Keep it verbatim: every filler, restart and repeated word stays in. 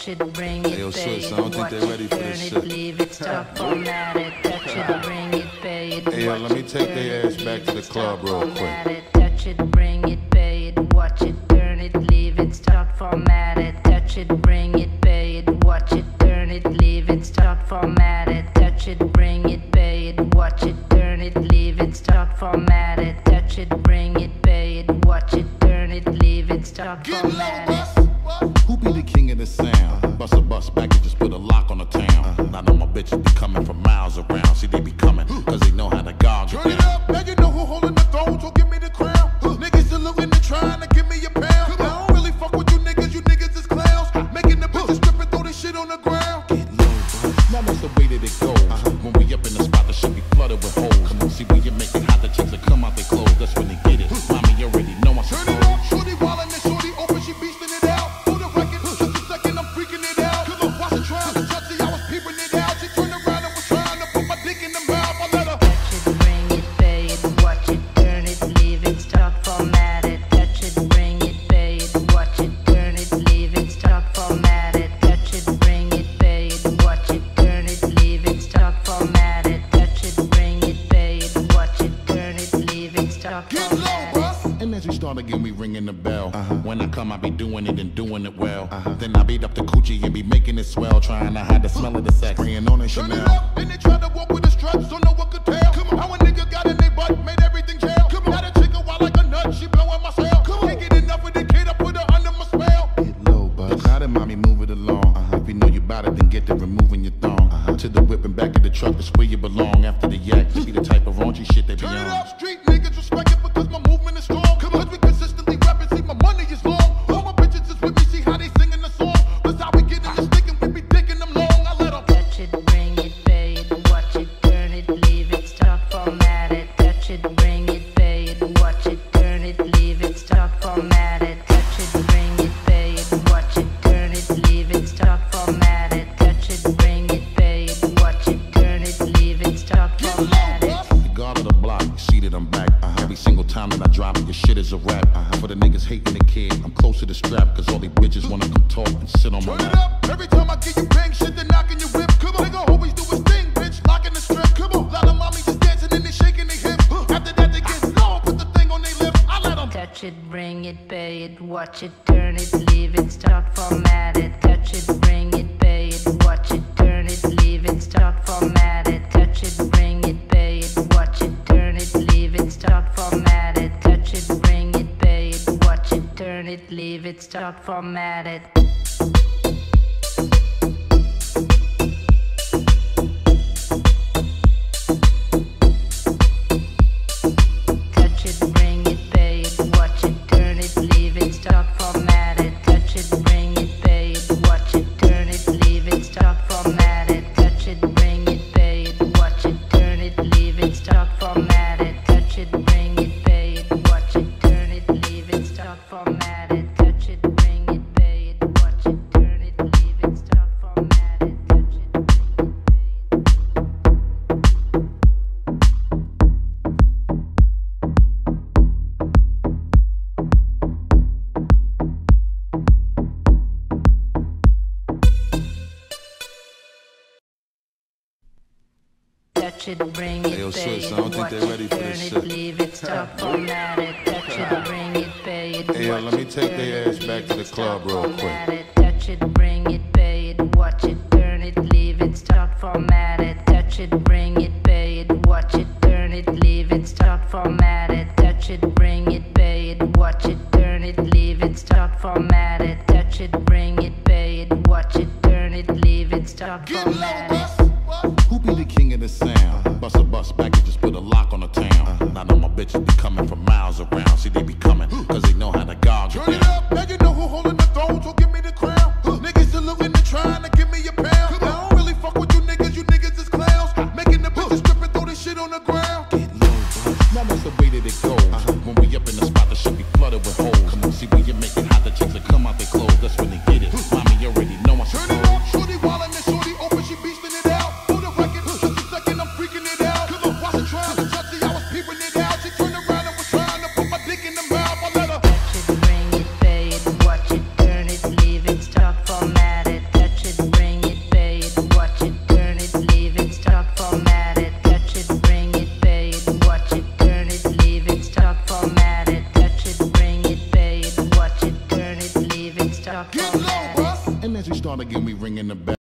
touch it, bring it, hey, yo, pay Swiss, it, I don't think watch they ready it, for turn this it, shit. leave it, stop, format it, touch it, bring it, pay it, Hey, yo, watch let me it, take turn their it, ass back leave to the it, club stop, real format quick. it, touch it, bring it, pay it, watch it, turn it, leave it, stop, format it, touch it, bring it, pay it, watch it, turn it, leave it, stop, format it, touch it, bring it, pay it, watch it, turn it, leave it, stop, format it, touch it, bring it, pay it, watch it, turn it, leave it, stop, format it. Who be the king of the sound? Bust a bus back and just put a lock on the town. I know my bitches be coming from miles around. See, they be coming, cause they know how to guard you. Turn it up, now you know who holding the throne, so give me the crown. Niggas saluting and trying to give me a pound. I don't really fuck with you niggas, you niggas is clowns. Making the bitches strip and throw this shit on the ground. Get low, bro. Now that's the way that it goes. When we up in the spot, the shit be flooded with holes. Come on, see, when you make it hot, the chicks that come out they clothes. That's when they get it. Mommy, you already know I'm Turn it up, shorty wildin' and shorty open, she beastin' it out. For the record, just a second, I'm freaking it out. Cause I'm watching trying to touch it, I was peeping it out. She turned around and was trying to put my dick in the mouth. I let her Touch it, bring it, pay it, watch it, turn it, leave it, stop, format it. Touch it, bring it, pay it, watch it, turn it, leave it, stop, format it. Touch it, bring it, pay it, watch it, turn it, leave it, stop, format it. Touch it, bring it, pay it, watch it, turn it, leave it, stop, get low, format it. bruh. And as we start again, we ringing the bell. Uh-huh. When I come, I be doing it and doing it well. Uh-huh. Then I beat up the coochie and be making it swell, trying to hide the smell of the sex. Spraying on it, Turn it Chanel. up, and they try to walk with the struts, so no one could tell. Come on, how a nigga got in they butt, made everything jail. Come on, got a chick a wild like a nut, she blowing my cell. Come on, can't get enough of the kid, I put her under my spell. Get low, bud. Look how the mommy move it along. Uh-huh. If you know you bout it, then get to removing your thong. Uh-huh. To the whip and back of the truck, that's where you belong. After the yak, you be the type of raunchy shit they be Turn it on. up, street niggas respect it because my movement is strong. Come on, cause we consistently rapping, see my money is long. All my bitches is with me, see how they singing the song. That's how we get in the stick and we be dicking them long. I let them Touch it, bring it, pay it, watch it, turn it, leave it, stop, format it. Touch it, bring it, pay it, watch it, turn it, leave it, stop, format it. Touch it, bring it, pay it, watch it, turn it, leave it, stop, format it. Touch it, bring it, pay it, watch it, turn it, leave it, stop, get low, format it. bruh. The guard of the block, you see that I'm back. Uh-huh. Every single time that I drop it, your shit is a rap. Uh-huh. For the niggas hating the kid, I'm close to the strap, cause all these bitches wanna come talk and sit on my Turn it lap. up, every time I get you bang shit, they knocking your whip. Come on, nigga always do his thing, bitch, locking the strip. Come on, lot of mommies just dancing and they shaking their hips. After that they get low, put the thing on their lips. I let them Touch it, bring it, pay it, watch it, turn it, leave it, stop, format it. Touch it, bring it, pay it, watch it, turn it, leave it, stop, format it. Touch it, bring it, pay it, watch it, turn it, leave it, stop, format it. Touch it, bring it, pay it, watch it, turn it, leave it, stop, format it. Touch it, bring it, pay it, watch it, turn it, leave it, stop, format it. Touch it, bring it, pay it, watch it, turn it, leave it, stop, format it. Touch it, bring it, pay it, watch it, turn it, leave it, stop, format it. Touch it, bring it, pay it, watch it, turn it, leave it, stop, format it. Touch it, bring it, pay it, watch it, turn it, leave it, stop, format it. Touch it, bring it, pay Touch it, bring Hey, yo, it, pay Swiss, it, I don't think watch they it, ready for turn this it, shit. leave it, stop, format it. Touch it, bring it, pay it, Hey, yo, watch let me it, take turn their it, ass back leave to the it, club stop, real format quick. it. Touch it, bring it, pay it, watch it, turn it, leave it, stop, format it. Touch it, bring it, pay it, watch it, turn it, leave it, stop, format it. Touch it, bring it, pay it, watch it, turn it, leave it, stop, format it. Touch it, bring it, pay it, watch it, turn it, leave it, stop, get low, format it. bruh. Who be the king of the sound? Bust a bus back and just put a lock on the town. I know my bitches be coming from miles around. See, they be coming, cause they know how to guard you Turn it down. up, now you know who holding the throne, so give me the crown. Niggas saluting and trying to give me a pound. I don't really fuck with you niggas, you niggas is clowns. Making the bitches strip and throw this shit on the ground. Get low, bro. Now that's the way that it goes. When we up in the spot, the shit be flooded with holes. Come on, see, when you make it hot, the chicks that come out they clothes. That's when they get it. Mommy, you already know I'm Turn it up, shorty wildin' and shorty open, she beastin' start Get low, formatted. bruh. And as we start again, we ringing the bell.